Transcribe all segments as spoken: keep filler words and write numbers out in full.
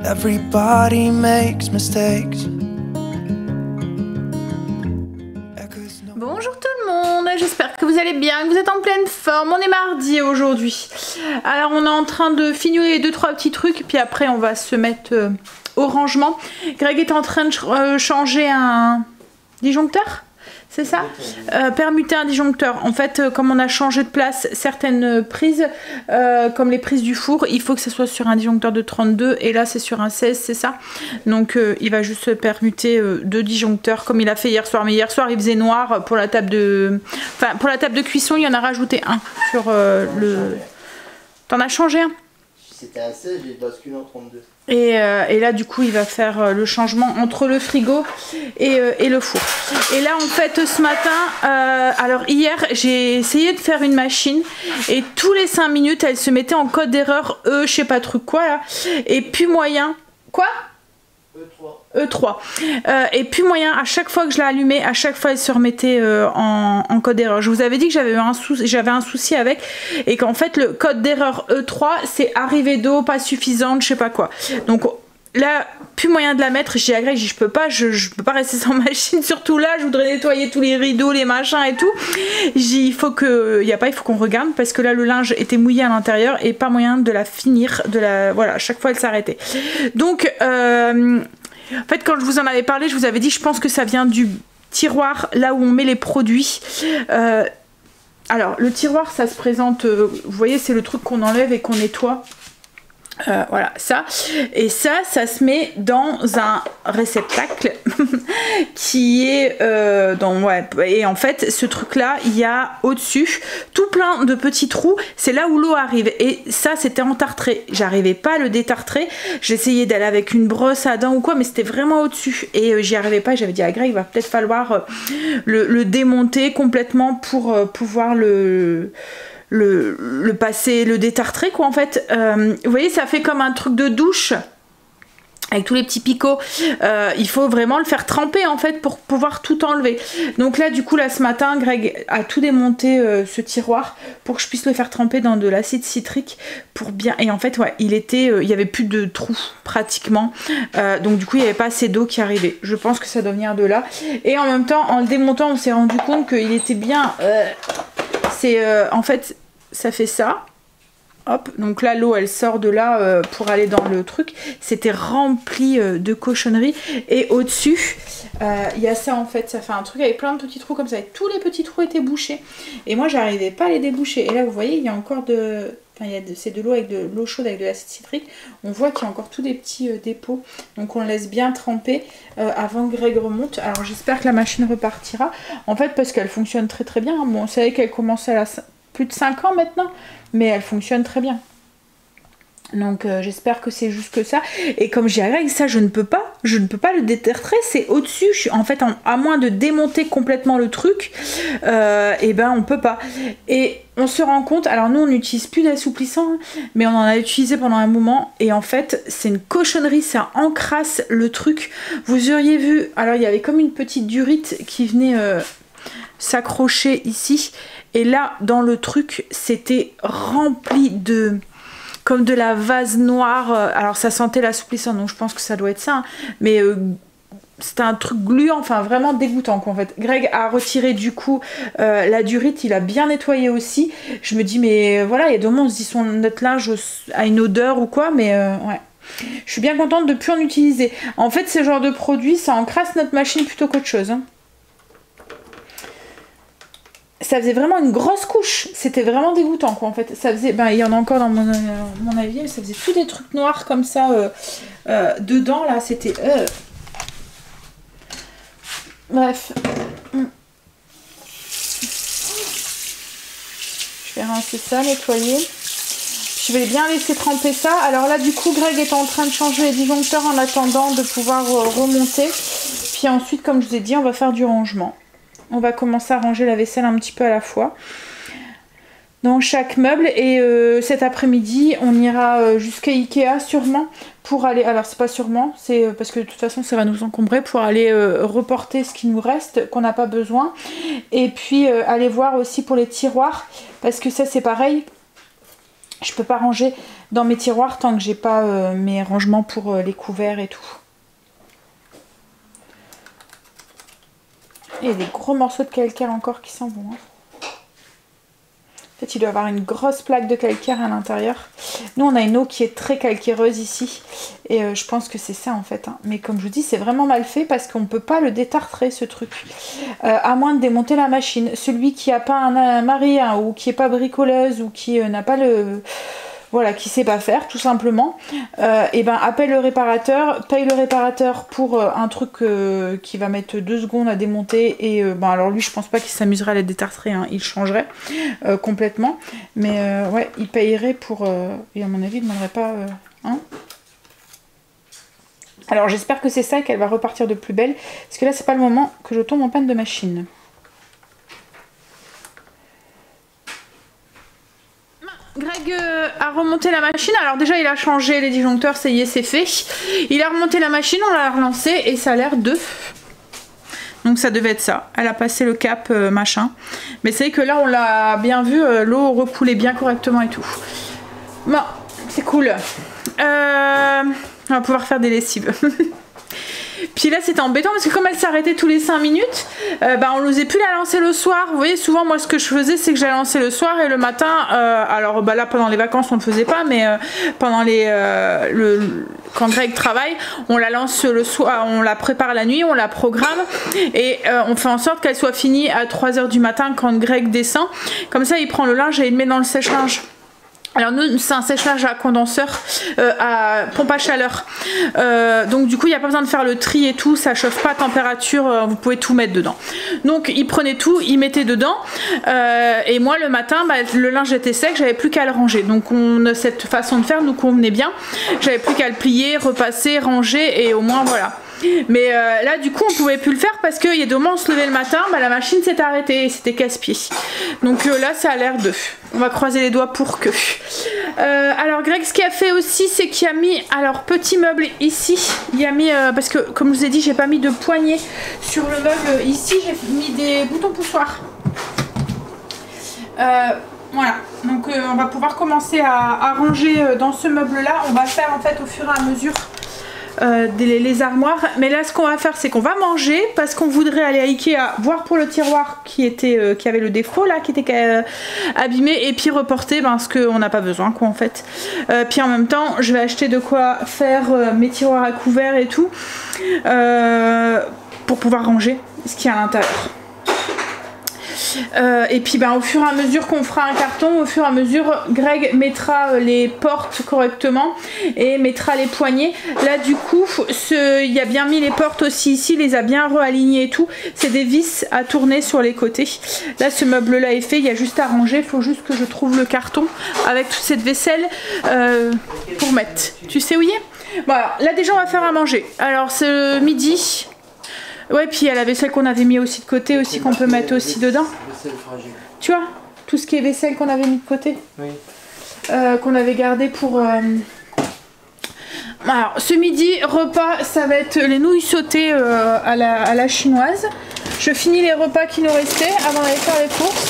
Everybody makes mistakes. Bonjour tout le monde, j'espère que vous allez bien, que vous êtes en pleine forme. On est mardi aujourd'hui. Alors on est en train de finir les deux trois petits trucs, puis après on va se mettre euh, au rangement. Greg est en train de ch euh, changer un disjoncteur, c'est ça, euh, permuter un disjoncteur. En fait, euh, comme on a changé de place certaines prises, euh, comme les prises du four, il faut que ce soit sur un disjoncteur de trente-deux et là c'est sur un seize, c'est ça. Donc euh, il va juste permuter euh, deux disjoncteurs comme il a fait hier soir. Mais hier soir il faisait noir pour la table de, enfin pour la table de cuisson, il y en a rajouté un sur euh, le. T'en as changé un? C'était un seize, j'ai basculé en trente-deux. Et, euh, et là du coup il va faire euh, le changement entre le frigo et, euh, et le four. Et là en fait ce matin, euh, alors hier j'ai essayé de faire une machine et tous les cinq minutes elle se mettait en code d'erreur E, je sais pas truc quoi là, et puis moyen, quoi E trois. E trois. Euh, et puis moyen, à chaque fois que je l'allumais, à chaque fois elle se remettait euh, en, en code d'erreur. Je vous avais dit que j'avais un, sou j'avais un souci avec et qu'en fait le code d'erreur E trois c'est arrivée d'eau pas suffisante, je sais pas quoi. Donc là, plus moyen de la mettre. J'ai agré, je peux pas, je, je peux pas rester sans machine, surtout là, je voudrais nettoyer tous les rideaux, les machins et tout. Il faut que, il y a pas, il faut qu'on regarde parce que là le linge était mouillé à l'intérieur et pas moyen de la finir, de la, voilà, à chaque fois elle s'arrêtait. Donc euh, en fait, quand je vous en avais parlé, je vous avais dit, je pense que ça vient du tiroir, là où on met les produits. Euh, alors, le tiroir, ça se présente, euh, vous voyez, c'est le truc qu'on enlève et qu'on nettoie. Euh, voilà, ça. Et ça, ça se met dans un réceptacle qui est euh, dans... Ouais, et en fait, ce truc-là, il y a au-dessus tout plein de petits trous. C'est là où l'eau arrive. Et ça, c'était entartré. J'arrivais pas à le détartrer. J'essayais d'aller avec une brosse à dents ou quoi, mais c'était vraiment au-dessus. Et euh, j'y arrivais pas. J'avais dit à Greg, il va peut-être falloir euh, le, le démonter complètement pour euh, pouvoir le... Le, le passer, le détartrer quoi en fait. Euh, vous voyez, ça fait comme un truc de douche avec tous les petits picots. Euh, il faut vraiment le faire tremper en fait pour pouvoir tout enlever. Donc là du coup là ce matin Greg a tout démonté euh, ce tiroir pour que je puisse le faire tremper dans de l'acide citrique pour bien. Et en fait ouais, il était, euh, il y avait plus de trous pratiquement. Euh, donc du coup il n'y avait pas assez d'eau qui arrivait. Je pense que ça doit venir de là. Et en même temps en le démontant on s'est rendu compte qu'il était bien. Euh, c'est euh, en fait ça fait ça. Hop, donc là l'eau elle sort de là euh, pour aller dans le truc. C'était rempli euh, de cochonneries. Et au dessus il euh, y a ça en fait, ça fait un truc avec plein de petits trous comme ça. Et tous les petits trous étaient bouchés. Et moi j'arrivais pas à les déboucher. Et là vous voyez il y a encore de... Enfin, c'est de l'eau avec de l'eau chaude avec de l'acide citrique. On voit qu'il y a encore tous des petits euh, dépôts. Donc on laisse bien tremper euh, avant que Greg remonte. Alors j'espère que la machine repartira. En fait parce qu'elle fonctionne très très bien. Bon, on savait qu'elle commençait à la... plus de cinq ans maintenant, mais elle fonctionne très bien. Donc euh, j'espère que c'est juste que ça. Et comme j'ai avec ça, je ne peux pas, je ne peux pas le détertrer, c'est au-dessus. En fait, en, à moins de démonter complètement le truc, euh, et ben on peut pas. Et on se rend compte, alors nous on n'utilise plus d'assouplissant, mais on en a utilisé pendant un moment, et en fait c'est une cochonnerie, ça encrasse le truc. Vous auriez vu, alors il y avait comme une petite durite qui venait euh, s'accrocher ici. Et là, dans le truc, c'était rempli de... comme de la vase noire. Alors, ça sentait l'assouplissant, donc je pense que ça doit être ça. Hein. Mais euh, c'était un truc gluant, enfin vraiment dégoûtant, quoi, en fait. Greg a retiré, du coup, euh, la durite. Il a bien nettoyé aussi. Je me dis, mais voilà, il y a deux moments, on se dit, son, notre linge a une odeur ou quoi, mais euh, ouais. Je suis bien contente de ne plus en utiliser. En fait, ce genre de produit, ça encrasse notre machine plutôt qu'autre chose, hein. Ça faisait vraiment une grosse couche, c'était vraiment dégoûtant quoi en fait. Ça faisait, ben il y en a encore dans mon, euh, mon avis, mais ça faisait tous des trucs noirs comme ça euh, euh, dedans là, c'était. Euh... Bref. Je vais rincer ça, nettoyer. Je vais bien laisser tremper ça. Alors là du coup Greg est en train de changer les disjoncteurs en attendant de pouvoir euh, remonter. Puis ensuite comme je vous ai dit on va faire du rangement. On va commencer à ranger la vaisselle un petit peu à la fois dans chaque meuble. Et euh, cet après-midi, on ira euh, jusqu'à Ikea sûrement pour aller... Alors, c'est pas sûrement, c'est euh, parce que de toute façon, ça va nous encombrer pour aller euh, reporter ce qui nous reste, qu'on n'a pas besoin. Et puis, euh, aller voir aussi pour les tiroirs, parce que ça, c'est pareil. je peux pas ranger dans mes tiroirs tant que j'ai pas euh, mes rangements pour euh, les couverts et tout. Et des gros morceaux de calcaire encore qui s'en vont. Hein. En fait, il doit y avoir une grosse plaque de calcaire à l'intérieur. Nous, on a une eau qui est très calcaireuse ici. Et euh, je pense que c'est ça, en fait. Hein. Mais comme je vous dis, c'est vraiment mal fait parce qu'on ne peut pas le détartrer, ce truc. Euh, à moins de démonter la machine. Celui qui n'a pas un, un mari hein, ou qui n'est pas bricoleuse ou qui euh, n'a pas le... Voilà, qui sait pas faire, tout simplement, euh, et ben appelle le réparateur, paye le réparateur pour euh, un truc euh, qui va mettre deux secondes à démonter, et euh, ben alors lui je pense pas qu'il s'amuserait à les détartrer, hein, il changerait euh, complètement, mais euh, ouais, il payerait pour, euh, et à mon avis il ne demanderait pas, euh, hein. Alors j'espère que c'est ça et qu'elle va repartir de plus belle, parce que là c'est pas le moment que je tombe en panne de machine. Greg euh, a remonté la machine, alors déjà il a changé les disjoncteurs, ça y est c'est fait. Il a remonté la machine, on l'a relancé et ça a l'air de... Donc ça devait être ça, elle a passé le cap euh, machin. Mais c'est que là on l'a bien vu, euh, l'eau recoulait bien correctement et tout. Bon, c'est cool. Euh, on va pouvoir faire des lessives. Puis là c'était embêtant parce que comme elle s'arrêtait tous les cinq minutes, euh, bah, on n'osait plus la lancer le soir. Vous voyez, souvent moi ce que je faisais c'est que j'allais lancer le soir et le matin, euh, alors bah, là pendant les vacances on ne le faisait pas, mais euh, pendant les euh, le, quand Greg travaille, on la lance le soir, on la prépare la nuit, on la programme et euh, on fait en sorte qu'elle soit finie à trois heures du matin quand Greg descend. Comme ça il prend le linge et il le met dans le sèche-linge. Alors nous c'est un sèche-linge à condenseur, euh, à pompe à chaleur, euh, donc du coup il n'y a pas besoin de faire le tri et tout, ça chauffe pas à température, euh, vous pouvez tout mettre dedans. Donc il prenait tout, il mettait dedans, euh, et moi le matin bah, le linge était sec, j'avais plus qu'à le ranger. Donc on, cette façon de faire nous convenait bien, j'avais plus qu'à le plier, repasser, ranger et au moins voilà. Mais euh, là du coup on pouvait plus le faire parce qu'il y a des moments on se levait le matin, bah, la machine s'est arrêtée et c'était casse-pied. Donc euh, là ça a l'air de... On va croiser les doigts pour que... Euh, alors Greg ce qu'il a fait aussi c'est qu'il a mis... Alors petit meuble ici, il a mis... Euh, parce que comme je vous ai dit j'ai pas mis de poignée sur le meuble ici, j'ai mis des boutons poussoirs. Euh, voilà, donc euh, on va pouvoir commencer à, à ranger dans ce meuble là. On va faire en fait au fur et à mesure... Euh, des, les armoires, mais là ce qu'on va faire c'est qu'on va manger parce qu'on voudrait aller à Ikea voir pour le tiroir qui était euh, qui avait le défaut là, qui était euh, abîmé, et puis reporter ben, ce qu'on n'a pas besoin quoi en fait. Euh, puis en même temps je vais acheter de quoi faire euh, mes tiroirs à couvert et tout euh, pour pouvoir ranger ce qu'il y a à l'intérieur. Euh, et puis ben, au fur et à mesure qu'on fera un carton, au fur et à mesure Greg mettra les portes correctement et mettra les poignées. Là du coup ce, il y a bien mis les portes aussi ici, il les a bien réalignées et tout. C'est des vis à tourner sur les côtés. Là ce meuble là est fait, il y a juste à ranger, il faut juste que je trouve le carton avec toute cette vaisselle euh, pour mettre. Tu sais où il est? Voilà, là déjà on va faire à manger. Alors ce midi... Ouais, puis il y a la vaisselle qu'on avait mis aussi de côté, aussi qu'on peut mettre aussi dedans. Tu vois, tout ce qui est vaisselle qu'on avait mis de côté. Oui. Euh, qu'on avait gardé pour... Euh... Alors, ce midi, repas, ça va être les nouilles sautées euh, à, la, à la chinoise. Je finis les repas qui nous restaient avant d'aller faire les courses.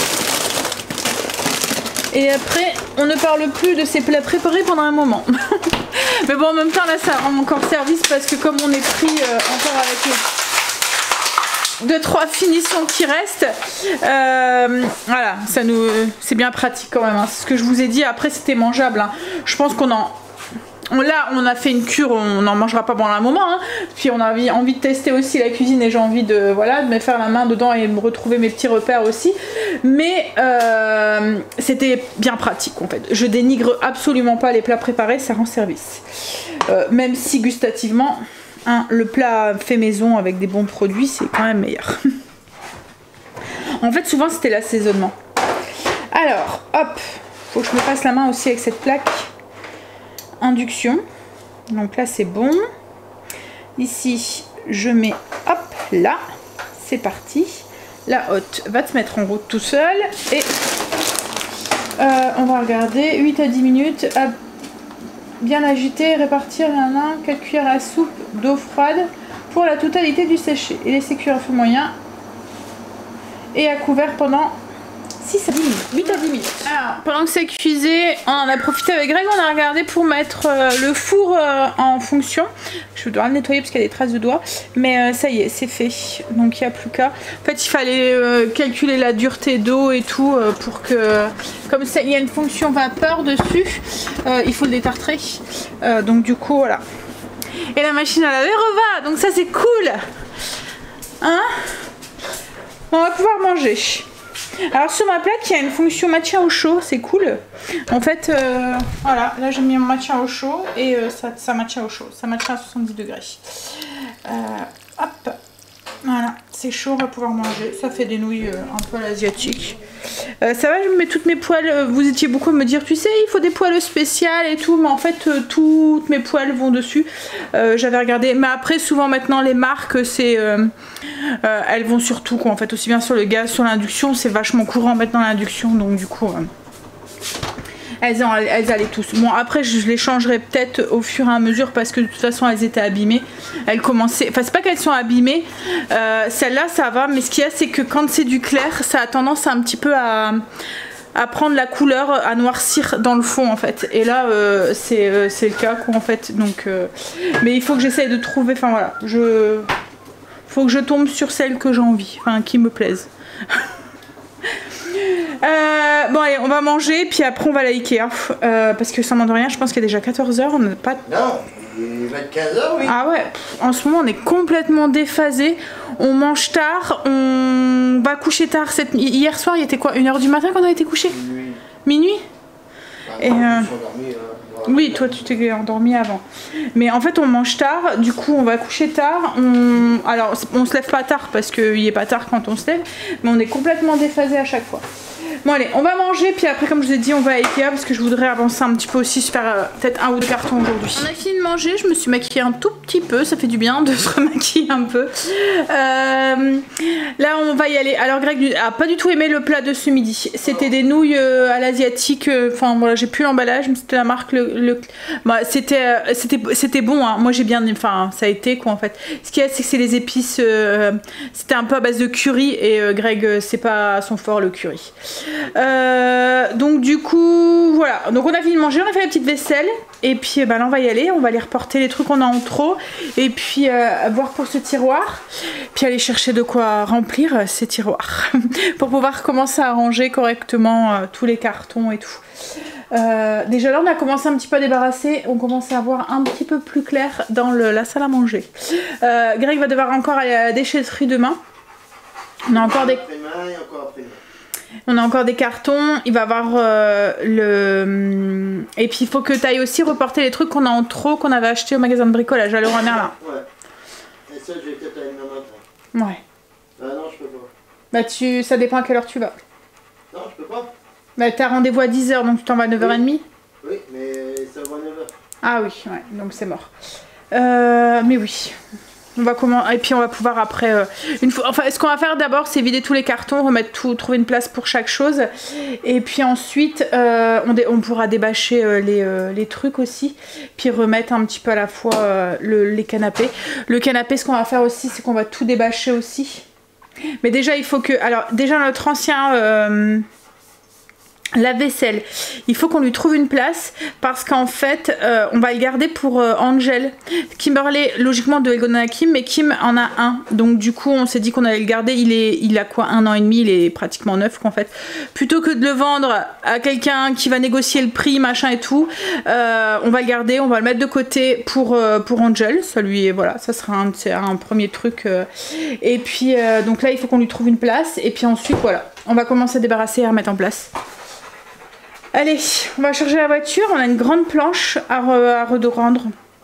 Et après, on ne parle plus de ces plats préparés pendant un moment. Mais bon, en même temps, là, ça rend encore service parce que comme on est pris euh, encore avec les deux trois finitions qui restent, euh, voilà, ça nous, c'est bien pratique quand même. Hein. C'est ce que je vous ai dit. Après, c'était mangeable. Hein. Je pense qu'on en... On, là, on a fait une cure, on n'en mangera pas pendant un moment. Hein. Puis on a envie, envie de tester aussi la cuisine et j'ai envie de, voilà, de me faire la main dedans et me retrouver mes petits repères aussi. Mais euh, c'était bien pratique en fait. Je dénigre absolument pas les plats préparés, ça rend service. Euh, même si gustativement, hein, le plat fait maison avec des bons produits, c'est quand même meilleur. En fait, souvent c'était l'assaisonnement. Alors, hop, faut que je me passe la main aussi avec cette plaque. Induction, donc là c'est bon. Ici je mets hop là, c'est parti. La hotte va te mettre en route tout seul et euh, on va regarder huit à dix minutes à bien agiter, répartir quatre cuillères à soupe d'eau froide pour la totalité du séché et laisser cuire à feu moyen et à couvert pendant six à dix minutes, huit à dix minutes. Alors, pendant que c'est cuisé, on en a profité avec Greg, on a regardé pour mettre euh, le four euh, en fonction. Je dois le nettoyer parce qu'il y a des traces de doigts, mais euh, ça y est, c'est fait. Donc il n'y a plus qu'à. En fait, il fallait euh, calculer la dureté d'eau et tout euh, pour que, comme ça, il y a une fonction vapeur dessus, euh, il faut le détartrer. Euh, donc du coup, voilà. Et la machine à laver reva, donc ça c'est cool. Hein? On va pouvoir manger. Alors sur ma plaque il y a une fonction maintien au chaud, c'est cool. En fait euh, voilà, là j'ai mis mon maintien au chaud et euh, ça, ça maintient au chaud, ça maintient à soixante-dix degrés. Euh, hop, voilà, c'est chaud, on va pouvoir manger. Ça fait des nouilles euh, un peu à l'asiatique. Euh, ça va, je mets toutes mes poêles. Vous étiez beaucoup à me dire, tu sais, il faut des poêles spéciales et tout, mais en fait, euh, toutes mes poêles vont dessus. Euh, J'avais regardé, mais après, souvent maintenant, les marques, c'est, euh, euh, elles vont sur tout, quoi. En fait, aussi bien sur le gaz, sur l'induction, c'est vachement courant maintenant l'induction, donc du coup. Euh, Elles, ont, elles allaient tous. Bon, après, je les changerai peut-être au fur et à mesure parce que de toute façon, elles étaient abîmées. Elles commençaient. Enfin, c'est pas qu'elles sont abîmées. Euh, Celle-là, ça va. Mais ce qu'il y a, c'est que quand c'est du clair, ça a tendance un petit peu à, à prendre la couleur, à noircir dans le fond, en fait. Et là, euh, c'est euh, le cas, quoi, en fait. Donc, euh, mais il faut que j'essaye de trouver. Enfin, voilà. Je. Faut que je tombe sur celles que j'ai envie. Enfin, qui me plaisent. Euh, bon allez, on va manger puis après on va à la Ikea euh, parce que ça m'en de rien, je pense qu'il est déjà quatorze heures, on n'a pas... Non, il va être quinze heures, oui. Ah ouais, pff, en ce moment on est complètement déphasé, on mange tard, on va coucher tard. Cette... Hier soir il était quoi, une heure du matin qu'on a été couché? Minuit. Minuit Ah, et non, euh... endormi, euh, oui, toi tu t'es endormi avant. Mais en fait on mange tard, du coup on va coucher tard. On... Alors on se lève pas tard parce qu'il est pas tard quand on se lève, mais on est complètement déphasé à chaque fois. Bon allez, on va manger puis après comme je vous ai dit on va à Ikea parce que je voudrais avancer un petit peu aussi, se faire euh, peut-être un ou deux cartons aujourd'hui. On a fini de manger, je me suis maquillée un tout petit peu, ça fait du bien de se remaquiller un peu. Euh, là on va y aller. Alors Greg a pas du tout aimé le plat de ce midi. C'était des nouilles euh, à l'asiatique, enfin euh, voilà, j'ai plus l'emballage mais c'était la marque le, le... Bah, c'était euh, c'était c'était bon hein. Moi j'ai bien, enfin ça a été quoi en fait. Ce qu'il y a c'est que c'est les épices, euh, c'était un peu à base de curry et euh, Greg c'est pas son fort le curry. Euh, donc du coup voilà, donc on a fini de manger, on a fait la petite vaisselle et puis bah, là on va y aller, on va aller reporter les trucs qu'on a en trop et puis euh, voir pour ce tiroir, puis aller chercher de quoi remplir euh, ces tiroirs pour pouvoir commencer à ranger correctement euh, tous les cartons et tout. Euh, déjà là on a commencé un petit peu à débarrasser, on commence à voir un petit peu plus clair dans le, la salle à manger. euh, Greg va devoir encore aller à la déchetterie demain. On a encore des... On a encore des cartons, il va avoir euh, le... Et puis il faut que tu ailles aussi reporter les trucs qu'on a en trop, qu'on avait acheté au magasin de bricolage à Leroy Merlin. Ouais. Et ça je vais peut-être aller demain matin. Ouais. Bah non je peux pas. Bah tu... ça dépend à quelle heure tu vas. Non je peux pas. Bah t'as rendez-vous à dix heures donc tu t'en vas à neuf heures trente. Oui, oui mais ça va à neuf heures. Ah oui, ouais, donc c'est mort. Euh, mais oui. On va comment et puis on va pouvoir après euh, une fois, enfin ce qu'on va faire d'abord c'est vider tous les cartons, remettre tout, trouver une place pour chaque chose et puis ensuite euh, on, dé, on pourra débâcher euh, les, euh, les trucs aussi puis remettre un petit peu à la fois euh, le, les canapés. Le canapé ce qu'on va faire aussi c'est qu'on va tout débâcher aussi. Mais déjà il faut que, alors déjà notre ancien euh, la vaisselle, il faut qu'on lui trouve une place parce qu'en fait euh, on va le garder pour euh, Angel. Kimberley logiquement devait le donner à Kim mais Kim en a un donc du coup on s'est dit qu'on allait le garder. Il est, il a quoi, un an et demi, il est pratiquement neuf qu'en fait. Plutôt que de le vendre à quelqu'un qui va négocier le prix machin et tout, euh, on va le garder, on va le mettre de côté pour, euh, pour Angel. Ça lui, voilà, ça sera un, un premier truc euh. Et puis euh, donc là il faut qu'on lui trouve une place et puis ensuite voilà on va commencer à débarrasser et à remettre en place. Allez, on va charger la voiture. On a une grande planche à, re, à redorendre.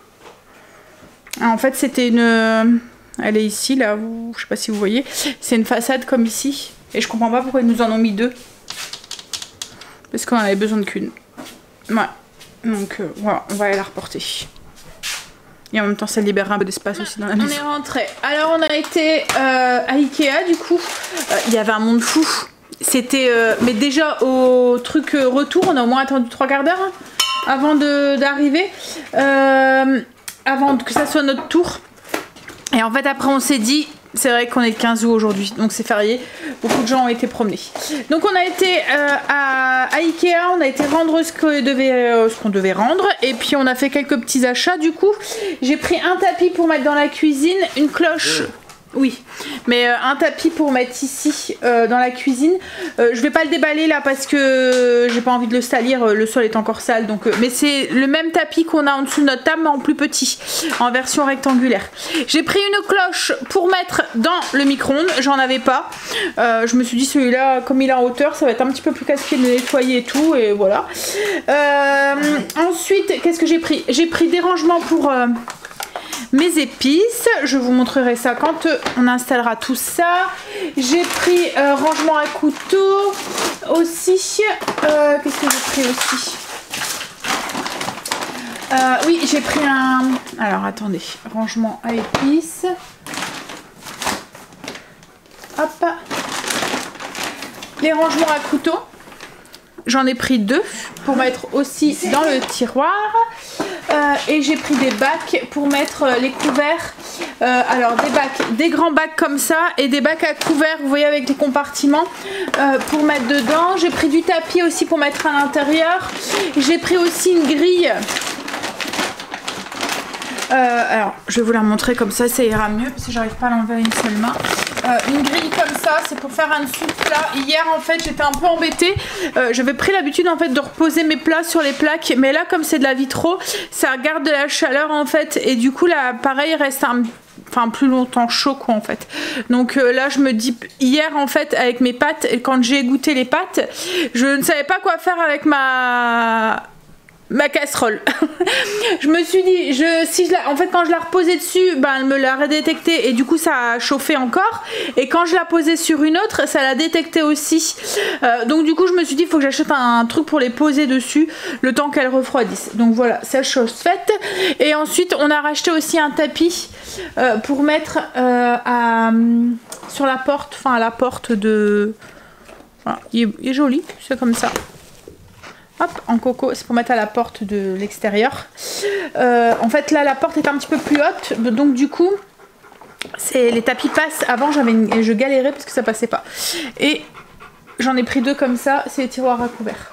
En fait, c'était une... Elle est ici, là. Je sais pas si vous voyez. C'est une façade comme ici. Et je comprends pas pourquoi ils nous en ont mis deux. Parce qu'on avait besoin de qu'une. Ouais. Donc, euh, voilà, on va aller la reporter. Et en même temps, ça libère un peu d'espace aussi dans la maison. On est rentré. Alors, on a été euh, à Ikea, du coup. Euh, il y avait un monde fou. C'était... Euh, mais déjà, au truc euh, retour, on a au moins attendu trois quarts d'heure hein, avant d'arriver. Euh, avant que ça soit notre tour. Et en fait, après, on s'est dit... c'est vrai qu'on est le quinze août aujourd'hui, donc c'est férié. Beaucoup de gens ont été promenés. Donc on a été euh, à, à Ikea, on a été rendre ce qu'on devait, euh, ce qu'on devait rendre. Et puis on a fait quelques petits achats du coup. J'ai pris un tapis pour mettre dans la cuisine, une cloche... Oui, mais euh, un tapis pour mettre ici euh, dans la cuisine. Euh, je vais pas le déballer là parce que j'ai pas envie de le salir, le sol est encore sale. Donc, euh, mais c'est le même tapis qu'on a en dessous de notre table mais en plus petit, en version rectangulaire. J'ai pris une cloche pour mettre dans le micro-ondes, j'en avais pas. Euh, je me suis dit celui-là, comme il est en hauteur, ça va être un petit peu plus casse-pied de le nettoyer et tout, et voilà. Euh, ensuite, qu'est-ce que j'ai pris? J'ai pris des rangements pour... Euh, mes épices, je vous montrerai ça quand euh, on installera tout ça. J'ai pris euh, rangement à couteau aussi. Euh, Qu'est-ce que j'ai pris aussi? euh, Oui, j'ai pris un... Alors attendez, rangement à épices. Hop. Les rangements à couteau. J'en ai pris deux pour mettre aussi dans le tiroir. Euh, et j'ai pris des bacs pour mettre les couverts. Euh, alors des bacs, des grands bacs comme ça et des bacs à couverts, vous voyez, avec des compartiments euh, pour mettre dedans. J'ai pris du tapis aussi pour mettre à l'intérieur. J'ai pris aussi une grille. Euh, alors je vais vous la montrer comme ça, ça ira mieux parce que j'arrive pas à l'enlever une seule main. Euh, une grille comme ça, c'est pour faire un dessous de plat. Hier en fait j'étais un peu embêtée, euh, j'avais pris l'habitude en fait de reposer mes plats sur les plaques, mais là comme c'est de la vitraux, ça garde de la chaleur en fait, et du coup là pareil reste un enfin plus longtemps chaud quoi en fait. Donc euh, là je me dis, hier en fait avec mes pâtes, quand j'ai goûté les pâtes, je ne savais pas quoi faire avec ma... ma casserole. Je me suis dit, je, si je la, en fait quand je la reposais dessus, ben, elle me l'a redétecté et du coup ça a chauffé encore, et quand je la posais sur une autre, ça l'a détecté aussi. Euh, donc du coup je me suis dit, il faut que j'achète un, un truc pour les poser dessus le temps qu'elles refroidissent. Donc voilà, c'est chose faite. Et ensuite on a racheté aussi un tapis euh, pour mettre euh, à, sur la porte, enfin à la porte de... Voilà, il est, il est joli, c'est comme ça. Hop, en coco, c'est pour mettre à la porte de l'extérieur. Euh, en fait, là, la porte est un petit peu plus haute, donc du coup, c'est les tapis passent. Avant, j'avais, une... je galérais parce que ça passait pas. Et j'en ai pris deux comme ça, c'est les tiroirs à couverts.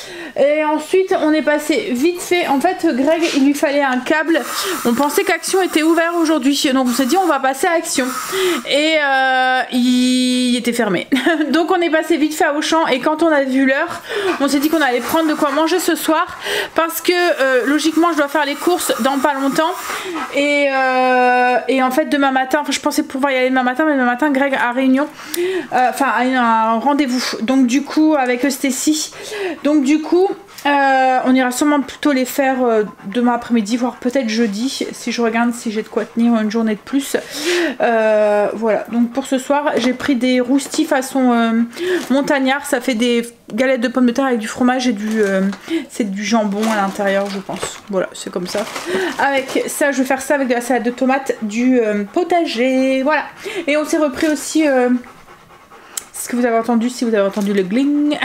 Et ensuite on est passé vite fait, en fait Greg il lui fallait un câble, on pensait qu'Action était ouvert aujourd'hui, donc on s'est dit on va passer à Action, et euh, il était fermé. Donc on est passé vite fait à Auchan, et quand on a vu l'heure on s'est dit qu'on allait prendre de quoi manger ce soir, parce que euh, logiquement je dois faire les courses dans pas longtemps, et, euh, et en fait demain matin, enfin je pensais pouvoir y aller demain matin, mais demain matin Greg a réunion, euh, enfin a un rendez-vous, donc du coup avec Stacy, donc du coup Euh, on ira sûrement plutôt les faire euh, demain après-midi, voire peut-être jeudi, si je regarde si j'ai de quoi tenir une journée de plus. Euh, voilà, donc pour ce soir, j'ai pris des roustis façon euh, montagnard. Ça fait des galettes de pommes de terre avec du fromage et du, euh, c'est du jambon à l'intérieur, je pense. Voilà, c'est comme ça. Avec ça, je vais faire ça avec de la salade de tomates, du euh, potager. Voilà. Et on s'est repris aussi... Euh, ce que vous avez entendu, si vous avez entendu le gling.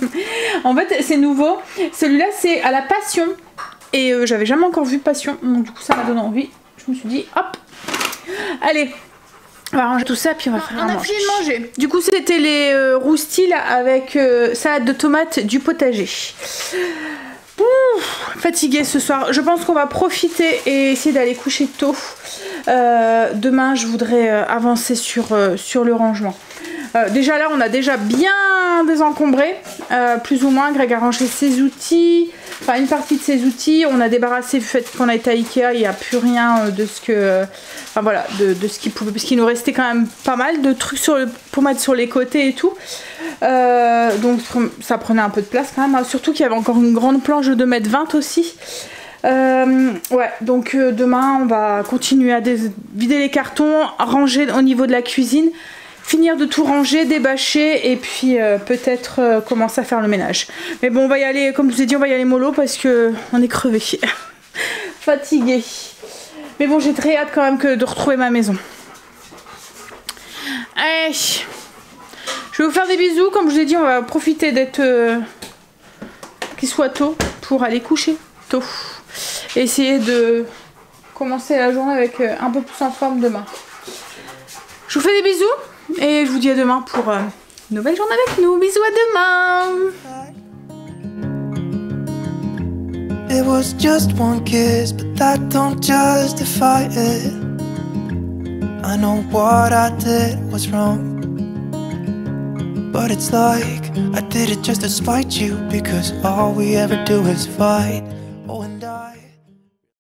En fait c'est nouveau, celui-là c'est à la passion, et euh, j'avais jamais encore vu passion, donc du coup ça m'a donné envie. Je me suis dit hop, allez on va ranger tout ça puis on va faire on a fini de manger. Du coup c'était les euh, roustis là avec euh, salade de tomates, du potager. Ouh, fatiguée ce soir, je pense qu'on va profiter et essayer d'aller coucher tôt. Euh, demain je voudrais euh, avancer sur, euh, sur le rangement. Euh, déjà là on a déjà bien désencombré, euh, plus ou moins. Greg a rangé ses outils, enfin une partie de ses outils, on a débarrassé du fait qu'on a été à Ikea, il n'y a plus rien de ce que, euh, enfin voilà, de, de ce qu'il pouvait, parce qu'il nous restait quand même pas mal de trucs sur le, pour mettre sur les côtés et tout, euh, donc ça prenait un peu de place quand même, hein. Surtout qu'il y avait encore une grande planche de deux mètres vingt aussi. Euh, ouais, donc euh, demain on va continuer à vider les cartons, ranger au niveau de la cuisine, finir de tout ranger, débâcher, et puis euh, peut-être euh, commencer à faire le ménage. Mais bon, on va y aller, comme je vous ai dit, on va y aller mollo parce que on est crevé, fatigué. Mais bon, j'ai très hâte quand même que de retrouver ma maison. Allez, je vais vous faire des bisous. Comme je vous ai dit, on va profiter d'être euh, qu'il soit tôt pour aller coucher tôt. Et essayer de commencer la journée avec euh, un peu plus en forme demain. Je vous fais des bisous et je vous dis à demain pour euh, une nouvelle journée avec nous. Bisous, à demain. It was just one kiss, but that don't justify it. I know what I did was wrong, but it's like I did it just to spite you, because all we ever do is fight.